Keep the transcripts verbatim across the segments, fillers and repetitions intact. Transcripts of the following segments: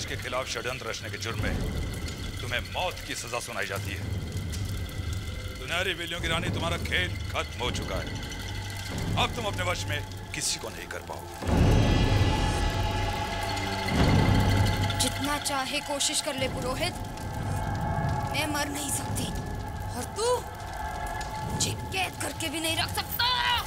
के खिलाफ षड्यंत्र रचने के जुर्म में तुम्हें मौत की सजा सुनाई जाती है। सुनहरी बिल्लियों की रानी, तुम्हारा खेल खत्म हो चुका है। अब तुम अपने वश में किसी को नहीं कर पाओगे। जितना चाहे कोशिश कर ले पुरोहित, मैं मर नहीं सकती और तू मुझे कैद करके भी नहीं रख सकता।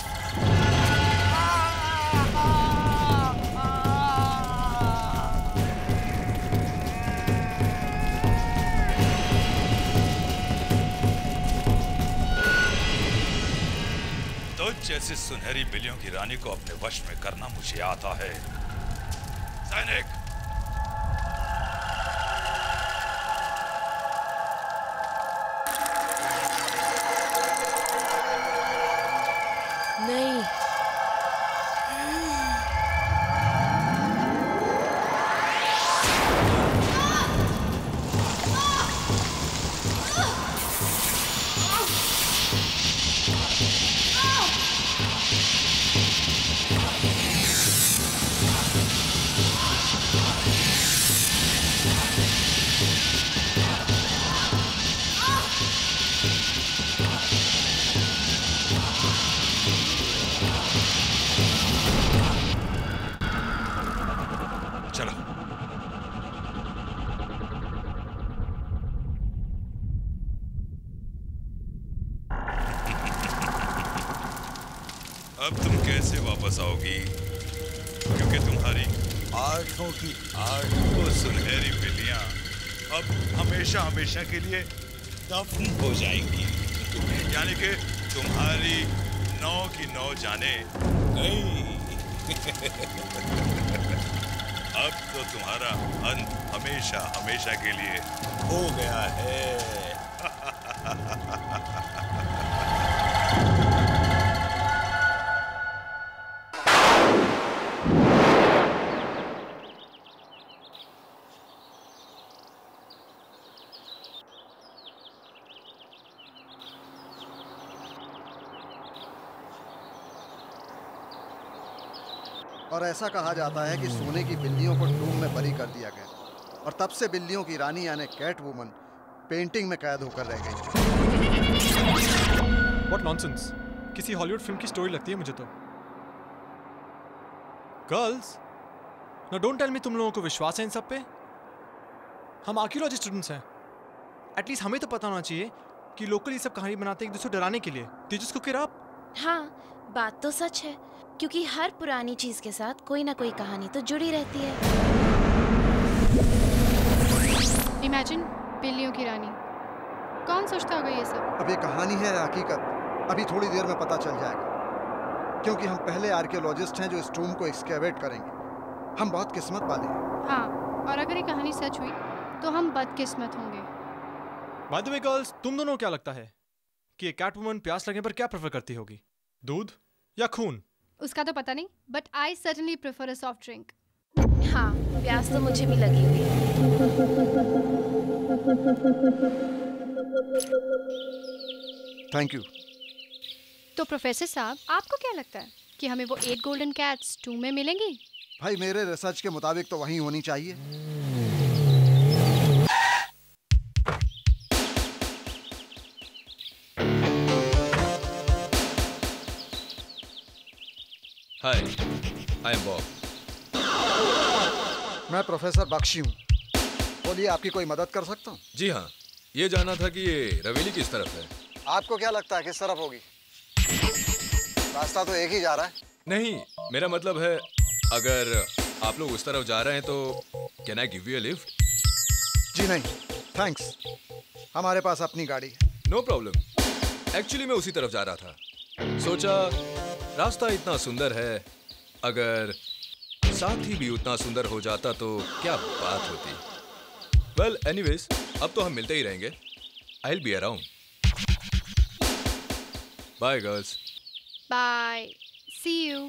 जैसे सुनहरी बिल्लियों की रानी को अपने वश में करना मुझे आता है। सैनिक, नहीं, अब तुम कैसे वापस आओगी? क्योंकि तुम्हारी आंखों की आंखों सुनहरी बिल्लियां अब हमेशा हमेशा के लिए दफन हो जाएंगी। यानी कि तुम्हारी नौ की नौ जाने नहीं। अब तो तुम्हारा अंत हमेशा हमेशा के लिए हो गया है। और ऐसा कहा जाता है कि सोने की बिल्लियों को टूम में बरी कर दिया गया और तब से बिल्लियों की रानी यानी कैट वुमन पेंटिंग में कैद होकर रह गई। What nonsense! किसी हॉलीवुड फिल्म की स्टोरी लगती है मुझे तो। Girls, now don't tell me तुम लोगों को विश्वास है इन सब पे? हम आर्कियोलॉजी स्टूडेंट्स हैं। एटलीस्ट हमें तो पता होना चाहिए कि लोकल ये सब कहानी बनाते हैं एक दूसरे को डराने के लिए। They just cook it up. हाँ, बात तो सच है, क्योंकि हर पुरानी चीज के साथ कोई ना कोई कहानी तो जुड़ी रहती है। इमेजिन बिल्लियों की रानी, कौन सोचता होगा ये सब? अब ये कहानी है या हकीकत, अभी थोड़ी देर में पता चल जाएगा, क्योंकि हम पहले आर्कियोलॉजिस्ट हैं जो इस टूम को एक्सकेवेट करेंगे। हम बहुत किस्मत वाले हैं। हाँ, और अगर ये कहानी सच हुई तो हम बदकिस्मत होंगे। By the way, girls, तुम दोनों को क्या लगता है कि ये कैट वुमन प्यास लगने पर क्या प्रेफर करती होगी, दूध या खून? उसका तो पता नहीं, but I certainly prefer a soft drink. हाँ, प्यास तो मुझे भी लगी हुई है। Thank you. तो प्रोफेसर साहब, आपको क्या लगता है कि हमें वो एट गोल्डन कैट्स टूम में मिलेंगी? भाई मेरे रिसर्च के मुताबिक तो वहीं होनी चाहिए। Hi, I am Bob. मैं प्रोफेसर बख्शी हूँ। बोलिए, आपकी कोई मदद कर सकता हूँ? जी हाँ, ये जानना था कि ये रवेली किस तरफ है। आपको क्या लगता है किस तरफ होगी? रास्ता तो एक ही जा रहा है। नहीं, मेरा मतलब है अगर आप लोग उस तरफ जा रहे हैं तो can I give you a lift? जी नहीं, थैंक्स। हमारे पास अपनी गाड़ी है। No problem. एक्चुअली मैं उसी तरफ जा रहा था। सोचा रास्ता इतना सुंदर है, अगर साथी भी उतना सुंदर हो जाता तो क्या बात होती। वेल एनीवेज, अब तो हम मिलते ही रहेंगे। I will be around. Bye girls. Bye, see you.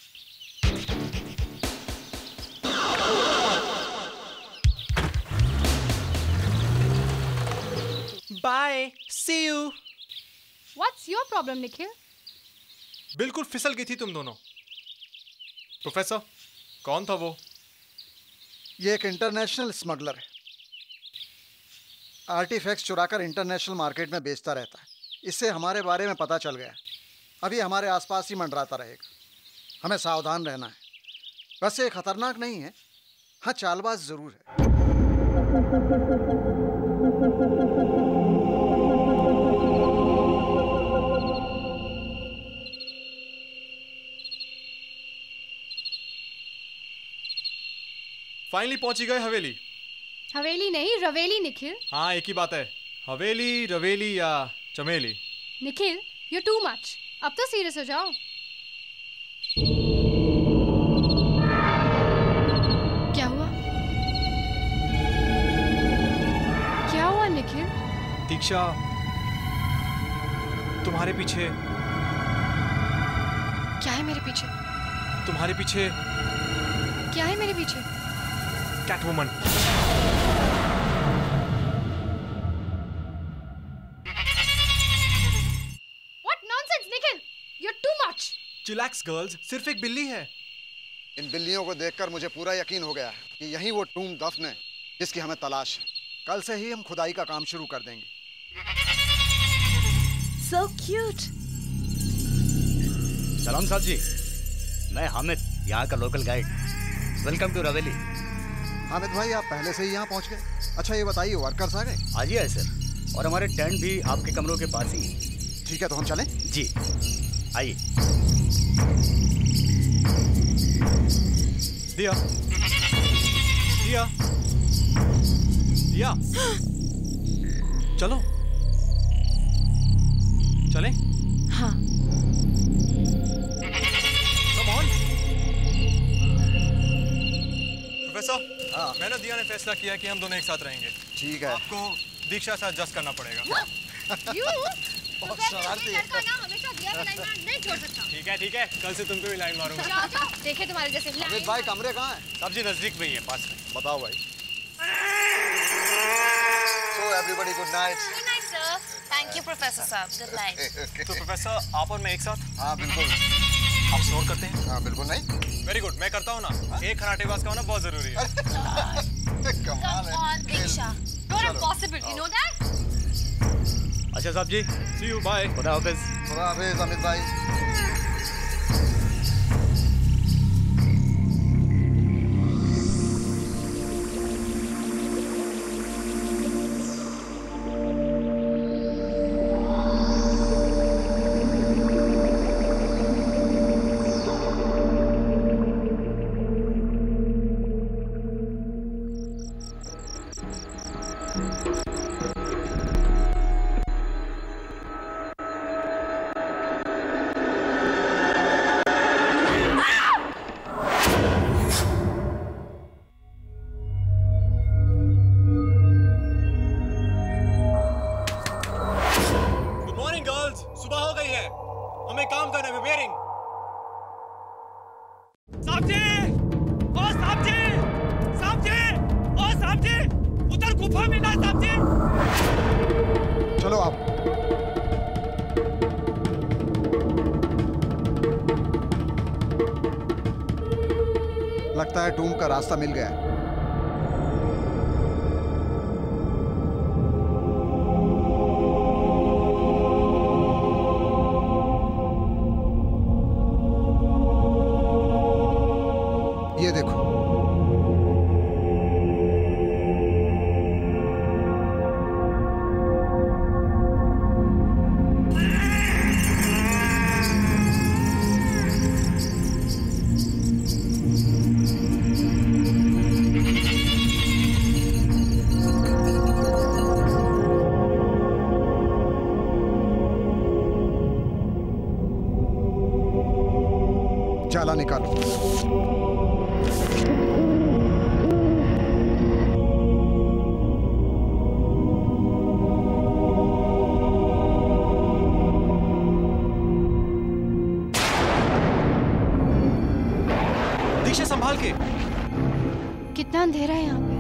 Bye, see you. What's your problem Nikhil? बिल्कुल फिसल गई थी तुम दोनों। प्रोफेसर, कौन था वो? ये एक इंटरनेशनल स्मगलर है। आर्टिफैक्ट्स चुराकर इंटरनेशनल मार्केट में बेचता रहता है। इससे हमारे बारे में पता चल गया। अभी हमारे आसपास ही मंडराता रहेगा। हमें सावधान रहना है। वैसे खतरनाक नहीं है, हाँ चालबाज जरूर है। फाइनली पहुंची गए हवेली। हवेली नहीं, रवेली निखिल। हाँ एक ही बात है, हवेली रवेली या चमेली। निखिल यू टू मच, अब तो सीरियस हो जाओ। क्या हुआ? क्या हुआ निखिल? दीक्षा तुम्हारे पीछे। क्या है मेरे पीछे? तुम्हारे पीछे क्या है मेरे पीछे? Catwoman. What nonsense, Nikhil! You're too much. Chillax girls, सिर्फ एक बिल्ली है। इन बिल्लियों को देखकर मुझे पूरा यकीन हो गया है कि यही वो टूम दफन है जिसकी हमें तलाश है। कल से ही हम खुदाई का काम शुरू कर देंगे। So cute. सलाम साहब जी, मैं हामिद, यहाँ का local guide. Welcome to Raveli. Hamid भाई आप पहले से ही यहाँ पहुँच गए। अच्छा ये बताइए वर्कर्स आ गए? आज ही आए सर, और हमारे टेंट भी आपके कमरों के पास ही है। ठीक है तो हम चलें? जी आइए। दिया दिया दिया चलो चलें? हाँ। Come on. प्रोफेसर, हाँ मैंने दिया ने फैसला किया कि हम दोनों एक साथ रहेंगे। ठीक है। आपको दीक्षा से एडजस्ट करना पड़ेगा। You? बहुत शरारती है। लड़का ना हमेशा दिया के लाइन में नहीं छोड़ सकता। ठीक है ठीक है, कल से तुमको भी लाइन मारूंगा। जाओ जाओ, देखे तुम्हारे जैसे हामिद भाई कमरे कहाँ हैं? सब्जी नजदीक में ही है, पास में। बताओ भाई। So everybody good night. Good night, sir. Thank you, Professor साहब. Good night. तो प्रोफेसर आप और मैं एक साथ? हाँ बिल्कुल। आप स्नोर करते हैं? हाँ बिल्कुल नहीं। वेरी गुड, मैं करता हूँ ना। एक खराटेबाज का होना बहुत जरूरी है। कमाल है। Come on, Diksha. Not impossible, you know that? अच्छा साहब जी, See you, bye. खुदा हाफिज। खुदा हाफिज अमित भाई। चलो आप। लगता है टूम का रास्ता मिल गया है। ये देखो जाला निकालो। दीक्षा संभाल के। कितना अंधेरा है यहाँ पे।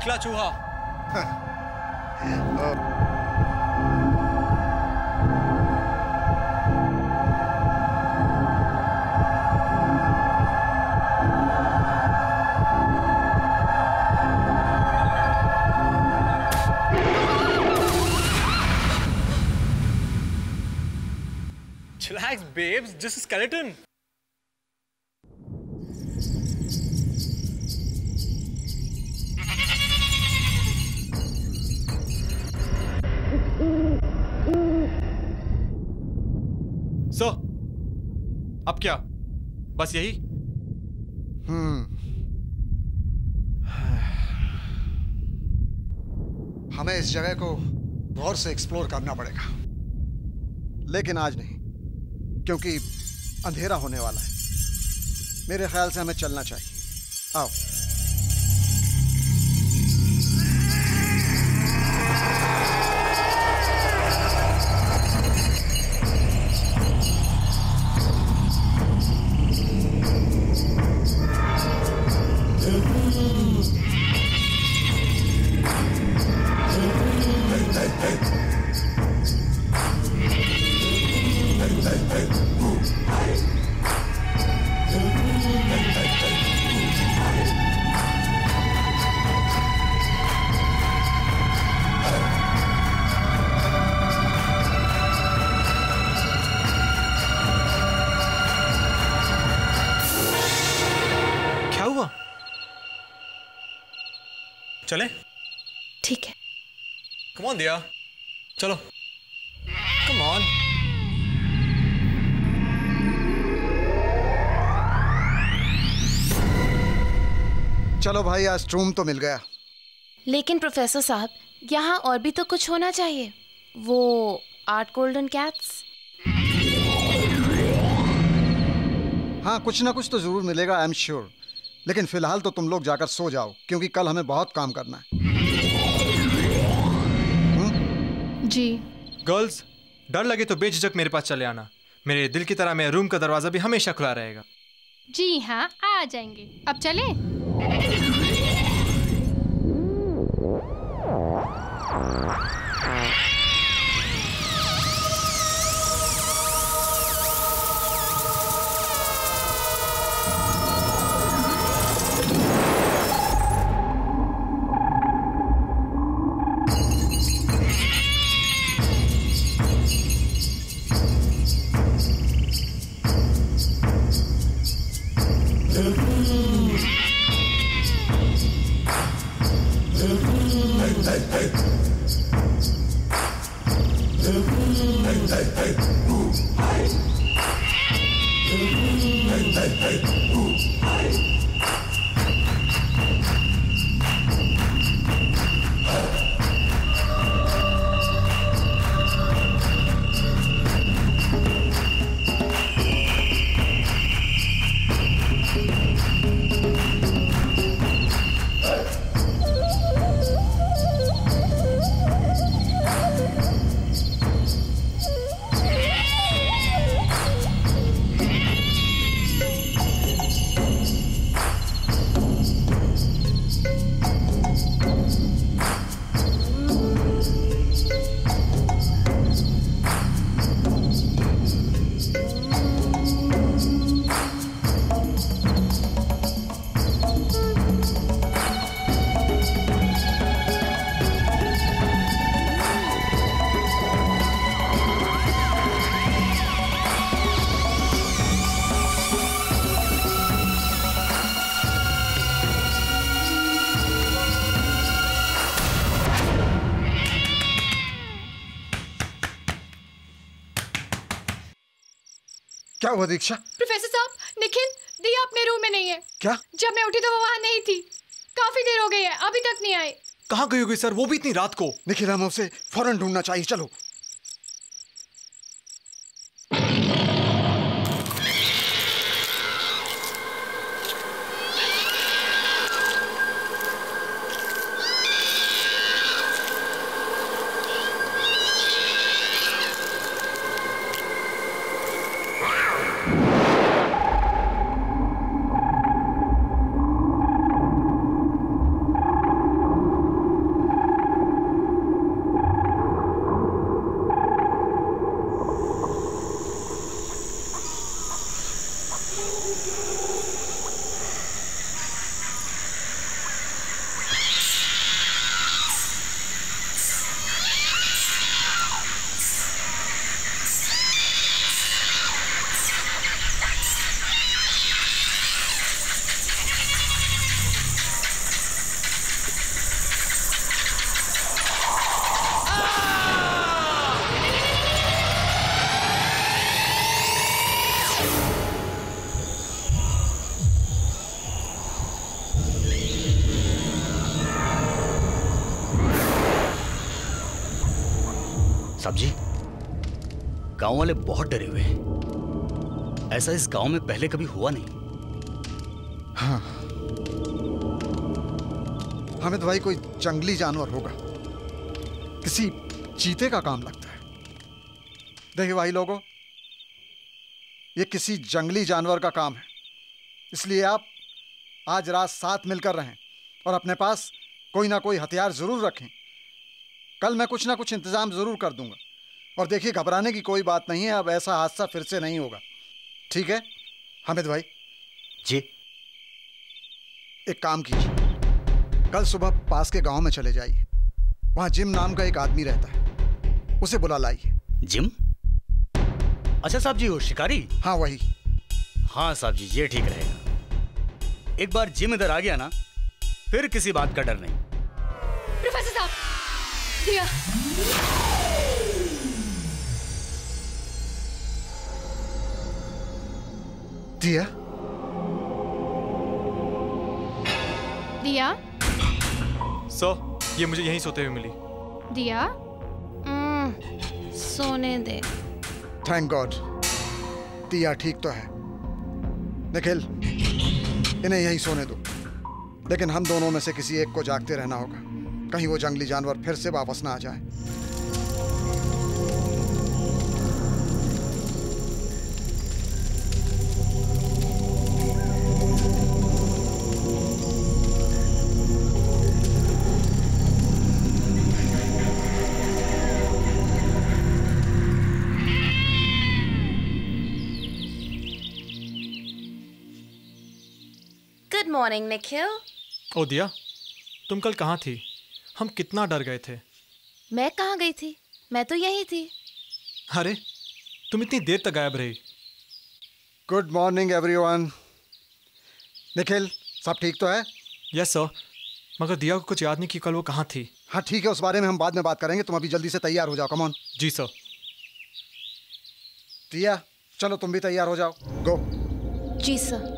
निकला चूहा। Chillax, babes, just a skeleton. So, अब क्या? बस यही? हम्म हमें इस जगह को गौर से एक्सप्लोर करना पड़ेगा, लेकिन आज नहीं, क्योंकि अंधेरा होने वाला है। मेरे ख्याल से हमें चलना चाहिए। आओ। चले? ठीक है। Come on दिया, चलो। Come on। चलो भाई, आज रूम तो मिल गया। लेकिन प्रोफेसर साहब, यहाँ और भी तो कुछ होना चाहिए। वो आठ गोल्डन कैट्स। हाँ, कुछ ना कुछ तो जरूर मिलेगा, आई एम श्योर। लेकिन फिलहाल तो तुम लोग जाकर सो जाओ, क्योंकि कल हमें बहुत काम करना है। हुँ? जी। गर्ल्स, डर लगे तो बेझिझक मेरे पास चले आना। मेरे दिल की तरह मेरे रूम का दरवाजा भी हमेशा खुला रहेगा। जी हाँ, आ जाएंगे। अब चलें? क्या हुआ दीक्षा? प्रोफेसर साहब, निखिल, दिया अपने रूम में नहीं है। क्या? जब मैं उठी तो वो वहाँ नहीं थी। काफी देर हो गई है, अभी तक नहीं आए। कहाँ गई होगी सर, वो भी इतनी रात को? निखिल, हमें उसे फौरन ढूंढना चाहिए, चलो। साहब जी, गांव वाले बहुत डरे हुए हैं। ऐसा इस गांव में पहले कभी हुआ नहीं। हाँ, हामिद भाई कोई जंगली जानवर होगा, किसी चीते का काम लगता है। देखिए भाई लोगों, ये किसी जंगली जानवर का काम है, इसलिए आप आज रात साथ मिलकर रहें और अपने पास कोई ना कोई हथियार जरूर रखें। कल मैं कुछ ना कुछ इंतजाम जरूर कर दूंगा। और देखिए, घबराने की कोई बात नहीं है, अब ऐसा हादसा फिर से नहीं होगा। ठीक है हामिद भाई? जी। एक काम कीजिए, कल सुबह पास के गांव में चले जाइए। वहां जिम नाम का एक आदमी रहता है, उसे बुला लाइए। जिम? अच्छा साहब जी, वो शिकारी? हाँ वही। हाँ साहब जी, ये ठीक रहेगा। एक बार जिम इधर आ गया ना, फिर किसी बात का डर नहीं। प्रोफेसर साहब, दिया। दिया? दिया? सर, ये मुझे यहीं सोते हुए मिली। दिया? mm, सोने दे। थैंक गॉड, दिया ठीक तो है। निखिल, इन्हें यहीं सोने दो, लेकिन हम दोनों में से किसी एक को जागते रहना होगा, कहीं वो जंगली जानवर फिर से वापस ना आ जाए। Good morning Nikhil. ओ दिया, तुम कल कहाँ थी? हम कितना डर गए थे। मैं कहाँ गई थी? मैं तो यहीं थी। अरे, तुम इतनी देर तक गायब रही। Good morning everyone. निखिल, सब ठीक तो है? यस सर, मगर दिया को कुछ याद नहीं कि कल वो कहाँ थी। हाँ ठीक है, उस बारे में हम बाद में बात करेंगे। तुम अभी जल्दी से तैयार हो जाओ, कम ऑन। Ji sir. दिया, चलो तुम भी तैयार हो जाओ, गो। जी सर।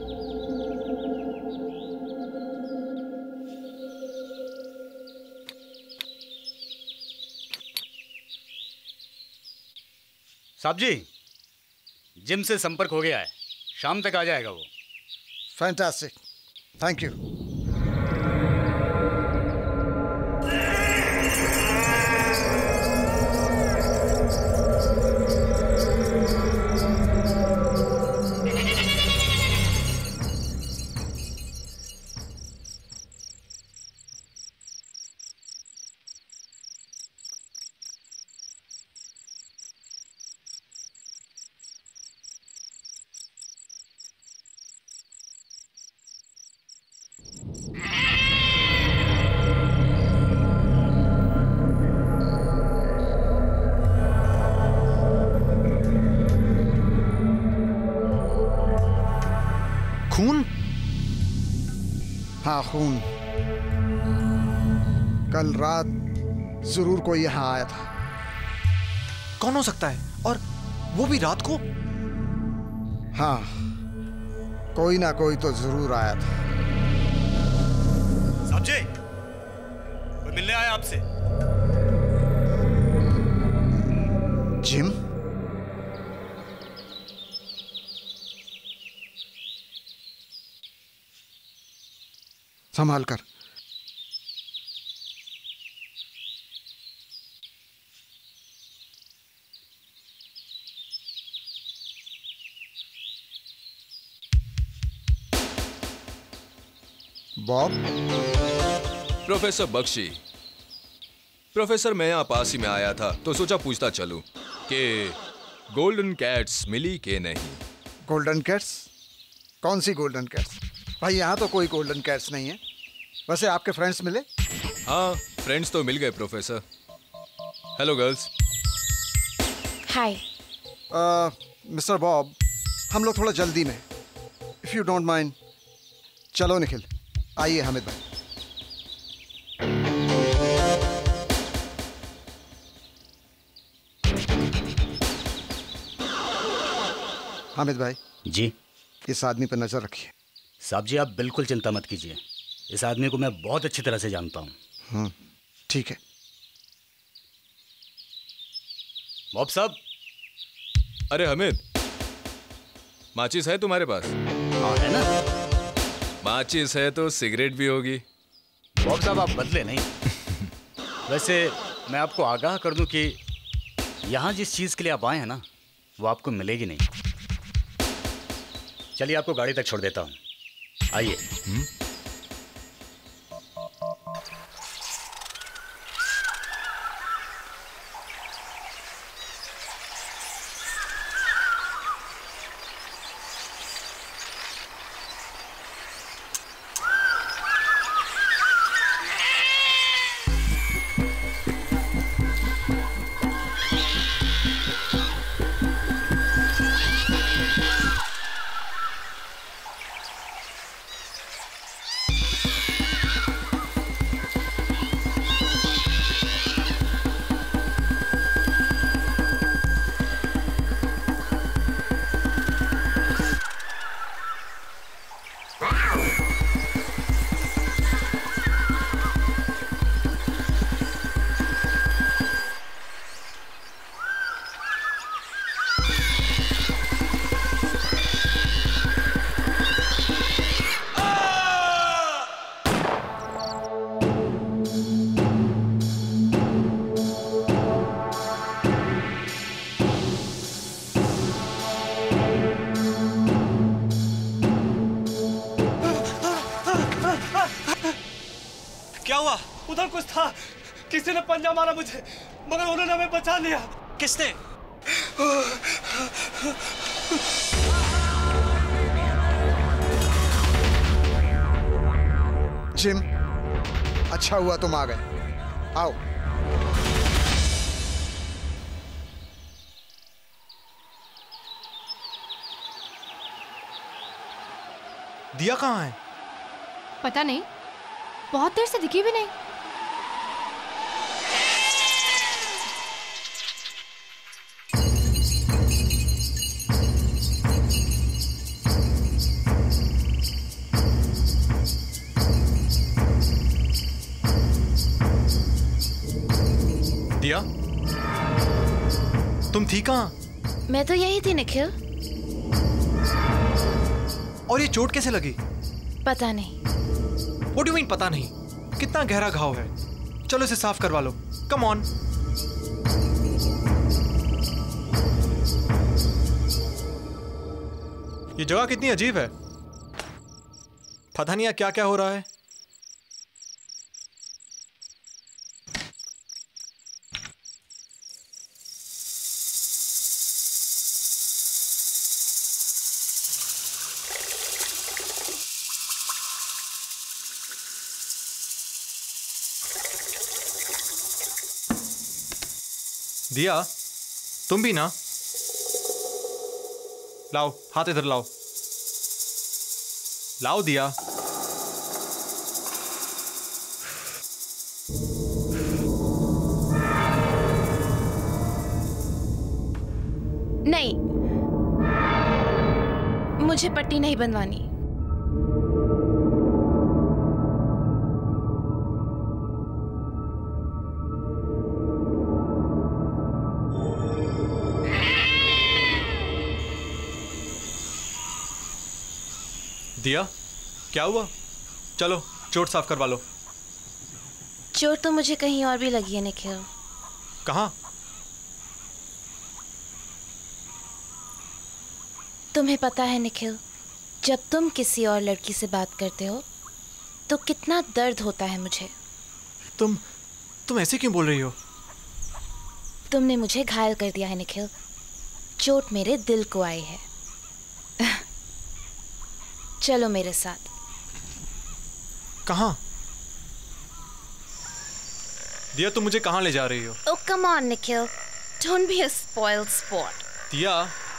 साहब जी, जिम से संपर्क हो गया है, शाम तक आ जाएगा वो। Fantastic, thank you. खून? हाँ खून। कल रात जरूर कोई यहाँ आया था। कौन हो सकता है, और वो भी रात को? हाँ, कोई ना कोई तो जरूर आया था। साहब जी, कोई मिलने आया आपसे। जिम? संभाल कर। बॉब? प्रोफेसर बख्शी। प्रोफेसर, मैं यहाँ पास ही में आया था तो सोचा पूछता चलूं कि गोल्डन कैट्स मिली के नहीं। Golden cats? कौन सी गोल्डन कैट्स? भाई यहाँ तो कोई गोल्डन कैट्स नहीं है। वैसे आपके फ्रेंड्स मिले? हाँ, फ्रेंड्स तो मिल गए professor. Hello girls. Hi. Mister Bob, हम लोग थोड़ा जल्दी में, इफ यू डोंट माइंड। चलो निखिल, आइए हामिद भाई। हामिद भाई जी। इस आदमी पर नजर रखिए। साहब जी, आप बिल्कुल चिंता मत कीजिए, इस आदमी को मैं बहुत अच्छी तरह से जानता हूँ। हम्म, ठीक है। मॉब साहब। अरे हमिद, माचिस है तुम्हारे पास? हाँ है ना। माचिस है तो सिगरेट भी होगी। मॉब साहब आप बदले नहीं। वैसे मैं आपको आगाह कर दूं कि यहाँ जिस चीज़ के लिए आप आए हैं ना, वो आपको मिलेगी नहीं। चलिए आपको गाड़ी तक छोड़ देता हूँ, आइए। उधर कुछ था, किसी ने पंजा मारा मुझे, मगर उन्होंने हमें बचा लिया। किसने? जिम, अच्छा हुआ तुम आ गए। आओ। दिया कहाँ है? पता नहीं, बहुत देर से दिखी भी नहीं। दिया, तुम थी कहाँ? मैं तो यही थी निखिल। और ये चोट कैसे लगी? पता नहीं। What do you mean पता नहीं? कितना गहरा घाव है? चलो इसे साफ करवा लो। Come on। ये जगह कितनी अजीब है। पता नहीं यहाँ क्या क्या हो रहा है। दिया, तुम भी ना? लाओ हाथ इधर लाओ। लाओ दिया। नहीं, मुझे पट्टी नहीं बनवानी। दिया, क्या हुआ? चलो चोट साफ करवा लो। चोट तो मुझे कहीं और भी लगी है निखिल। कहाँ? तुम्हें पता है निखिल, जब तुम किसी और लड़की से बात करते हो तो कितना दर्द होता है मुझे। तुम तुम ऐसे क्यों बोल रही हो? तुमने मुझे घायल कर दिया है निखिल। चोट मेरे दिल को आई है। चलो मेरे साथ। कहाँ? दिया, तुम मुझे कहाँ ले जा रही हो? Oh come on Nikhil, don't be a spoiled sport। दिया,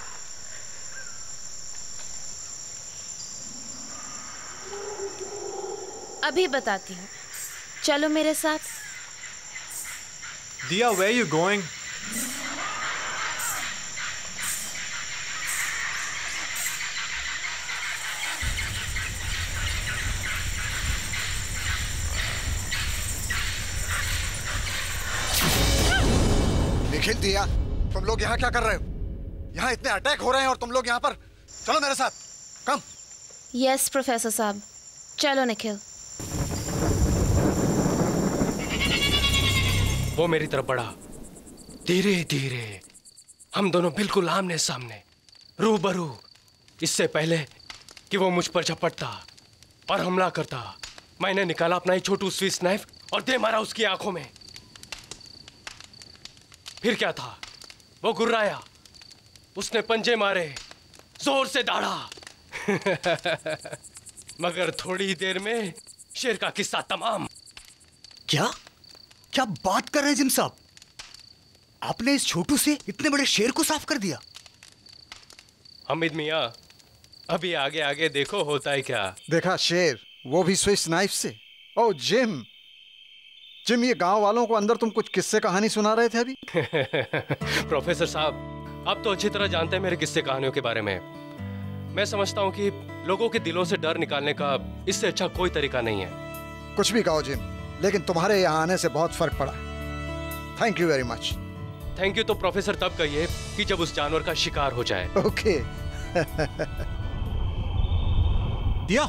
अभी बताती हूँ, चलो मेरे साथ। दिया, where are you going? Nikhil, दिया, तुम लोग यहाँ क्या कर रहे हो? यहाँ इतने अटैक हो रहे हैं और तुम लोग यहाँ पर। चलो मेरे साथ, कम। यस प्रोफेसर साहब, चलो निखिल। वो मेरी तरफ बढ़ा, धीरे धीरे, हम दोनों बिल्कुल आमने सामने, रूबरू। इससे पहले कि वो मुझ पर झपटता और हमला करता, मैंने निकाला अपना ही छोटू स्विस नाइफ और दे मारा उसकी आंखों में। फिर क्या था, वो गुर्राया, उसने पंजे मारे, जोर से दाढ़ा। मगर थोड़ी देर में शेर का किस्सा तमाम। क्या क्या बात कर रहे हैं जिम साहब? आपने इस छोटू से इतने बड़े शेर को साफ कर दिया? हमिद मियां, अभी आगे आगे देखो होता है क्या। देखा शेर, वो भी स्विस नाइफ से। ओ जिम, जिम ये गांव वालों को अंदर तुम कुछ किस्से कहानी सुना रहे थे अभी। प्रोफेसर साहब, आप तो अच्छी तरह जानते हैं मेरे किस्से कहानियों के बारे में। मैं समझता हूँ कि लोगों के दिलों से डर निकालने का इससे अच्छा कोई तरीका नहीं है। कुछ भी कहो जिम, लेकिन तुम्हारे यहाँ आने से बहुत फर्क पड़ा। Thank you very much. Thank you तो प्रोफेसर तब कहिए कि जब उस जानवर का शिकार हो जाए। ओके। दिया,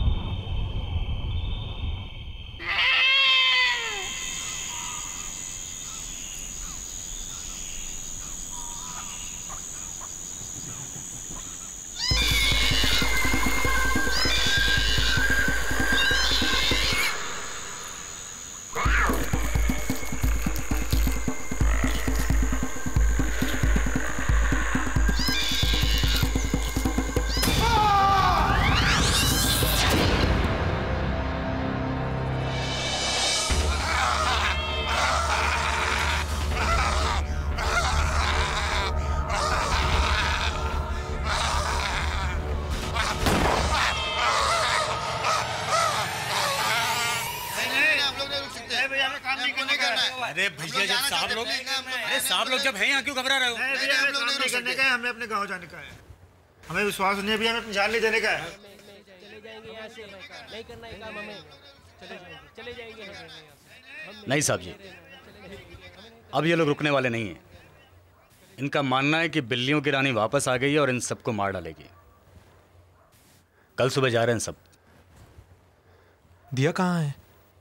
अरे भैया, जब साहब लोग अरे साहब लोग जब हैं यहाँ क्यों घबरा रहे हो? नहीं भैया, हमें काम नहीं करने का है, हमने अपने गांव जाने का है। हमें विश्वास नहीं है भैया, हमें अपनी जान नहीं देने का है। चले जाएंगे यहाँ से, नहीं करना है काम हमें। चले जाएंगे, चले जाएंगे। नहीं साहब जी, अब ये लोग रुकने वाले नहीं हैं। इनका मानना है कि बिल्लियों की रानी वापस आ गई है और इन सबको मार डालेगी। कल सुबह जा रहे हैं सब। दिया कहाँ है?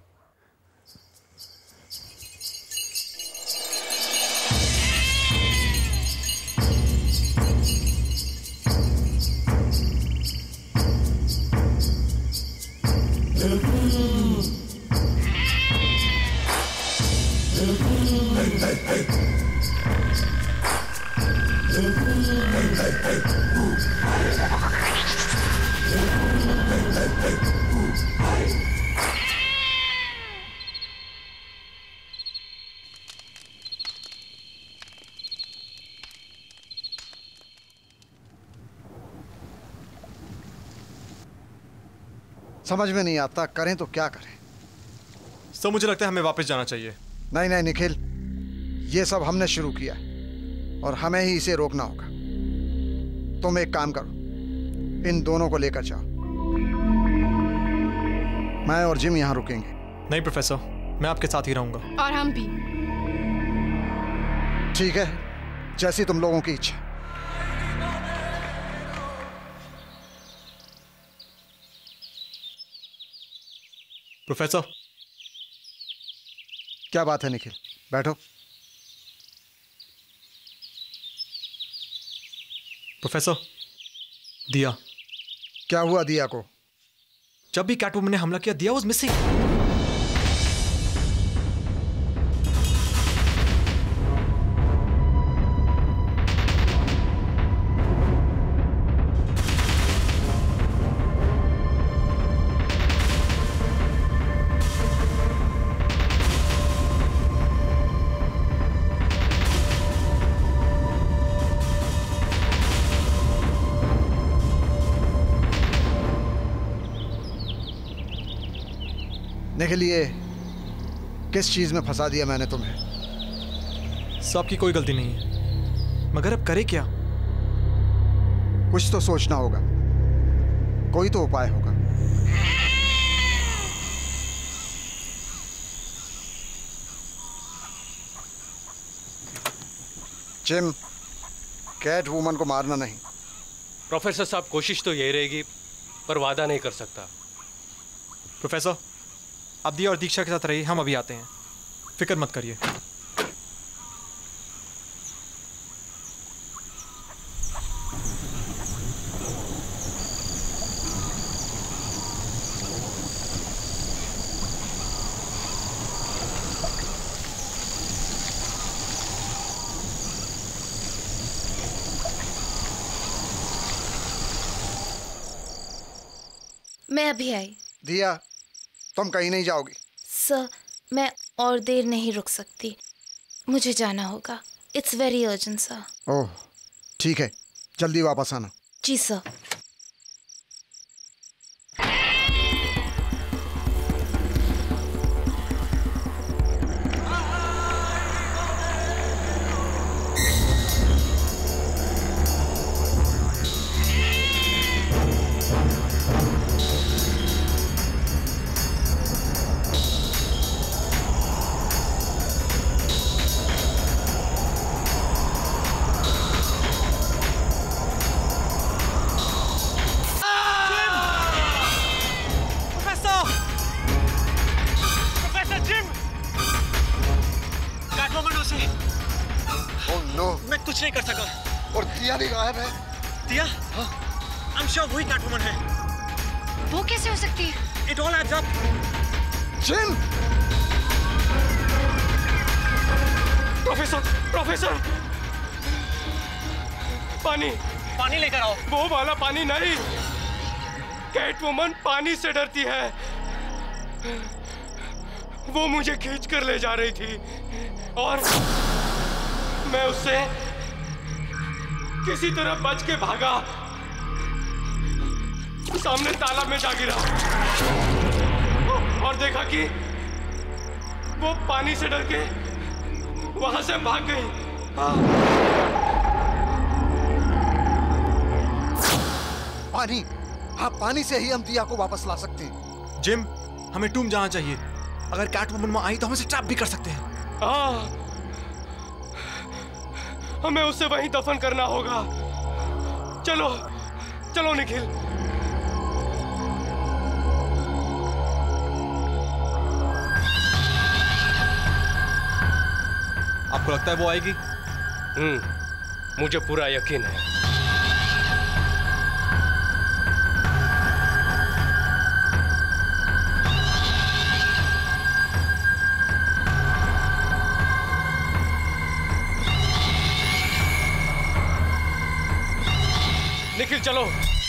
समझ में नहीं आता करें तो क्या करें। सब मुझे लगता है हमें वापस जाना चाहिए। नहीं नहीं निखिल, ये सब हमने शुरू किया है और हमें ही इसे रोकना होगा। तुम एक काम करो, इन दोनों को लेकर जाओ। मैं और जिम यहाँ रुकेंगे। नहीं प्रोफेसर, मैं आपके साथ ही रहूंगा। और हम भी। ठीक है, जैसी तुम लोगों की इच्छा। प्रोफेसर, क्या बात है निखिल? बैठो। प्रोफेसर, दिया। क्या हुआ दिया को? जब भी कैटवुमन ने हमला किया, दिया वाज मिसिंग। निखिल, ये किस चीज में फंसा दिया मैंने तुम्हें? सब की कोई गलती नहीं है, मगर अब करे क्या? कुछ तो सोचना होगा, कोई तो उपाय होगा। जिम, कैट वुमन को मारना नहीं। प्रोफेसर साहब, कोशिश तो यही रहेगी, पर वादा नहीं कर सकता। प्रोफेसर, आप दिया और दीक्षा के साथ रहिए, हम अभी आते हैं, फिक्र मत करिए। मैं अभी आई। दिया, तुम कहीं नहीं जाओगी। सर, मैं और देर नहीं रुक सकती, मुझे जाना होगा। It's very urgent sir. Oh ठीक है, जल्दी वापस आना। जी सर। कुछ नहीं कर सका। और दिया भी गायब है। दिया? हाँ। I'm sure वही कैटवुमन है। वो कैसे हो सकती है? It all adds up. Jim! Professor, professor, पानी, पानी लेकर आओ। वो वाला पानी नहीं। कैटवुमन पानी से डरती है। वो मुझे खींच कर ले जा रही थी और मैं उससे किसी तरह बच के भागा। सामने तालाब में जा गिरा और देखा कि वो पानी से डर के वहां से भाग गई। पानी, हाँ पानी से ही हम दिया को वापस ला सकते हैं। जिम, हमें टूम जाना चाहिए। अगर कैटवुमन वहां आई तो हम उसे ट्रैप भी कर सकते हैं। हाँ, हमें उसे वहीं दफन करना होगा। चलो चलो निखिल। आपको लगता है वो आएगी? हम्म, मुझे पूरा यकीन है। निखिल चलो।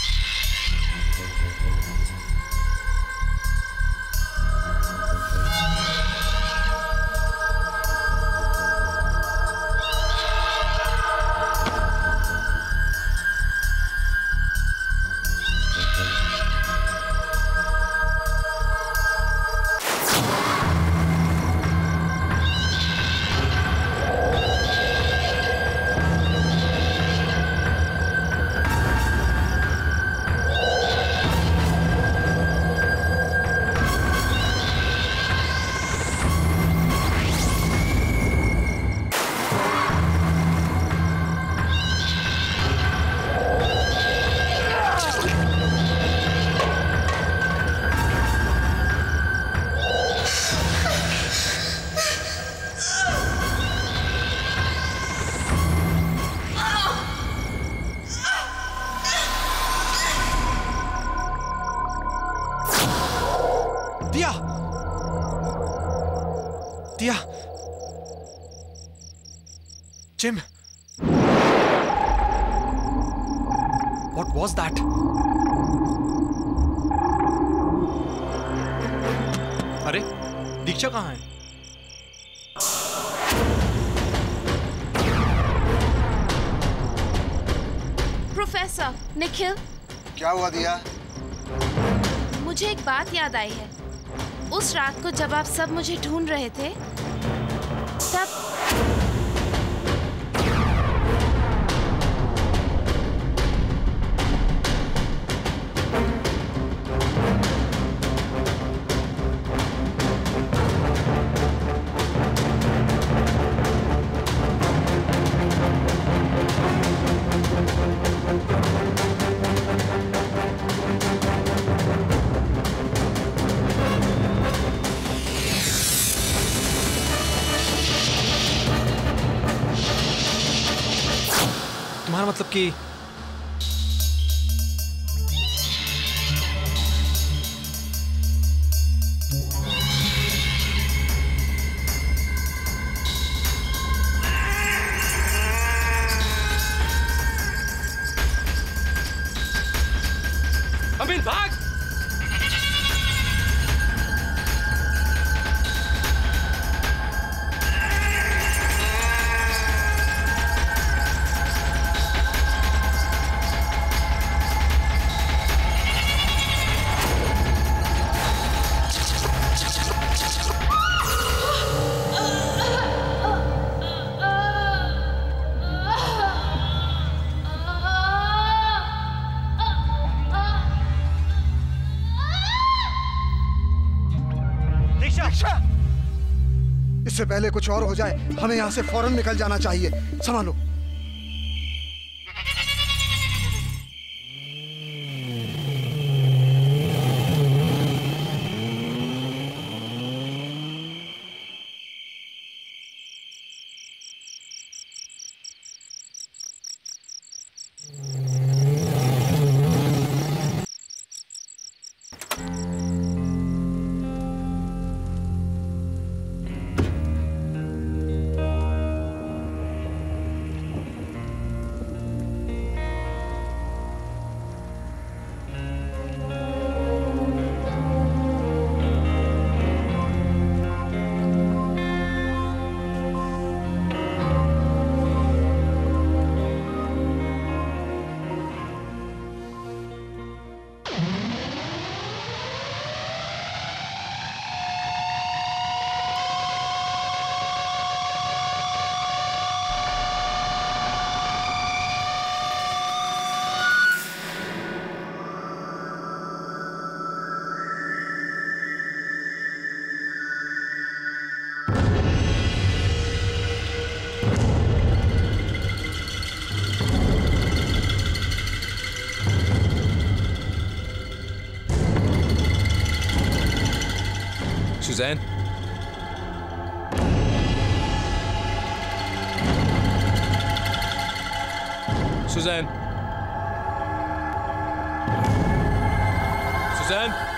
Jim! What was that? अरे, दीक्षा कहाँ है? प्रोफेसर, निखिल। क्या हुआ दिया? मुझे एक बात याद आई है। उस रात को जब आप सब मुझे ढूंढ रहे थे, तब तुम्हारा मतलब कि अमित भाग। इससे पहले कुछ और हो जाए, हमें यहाँ से फौरन निकल जाना चाहिए। संभालो। Suzanne? Suzanne? Suzanne?